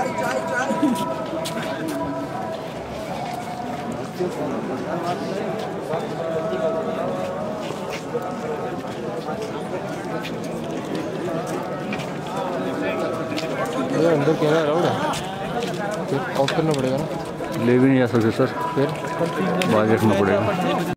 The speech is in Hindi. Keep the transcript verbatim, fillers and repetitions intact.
अंदर क्या अलाउड है? ऑफ करना पड़ेगा ना? ले भी नहीं जा सकते सर, फिर बाहर रखना पड़ेगा।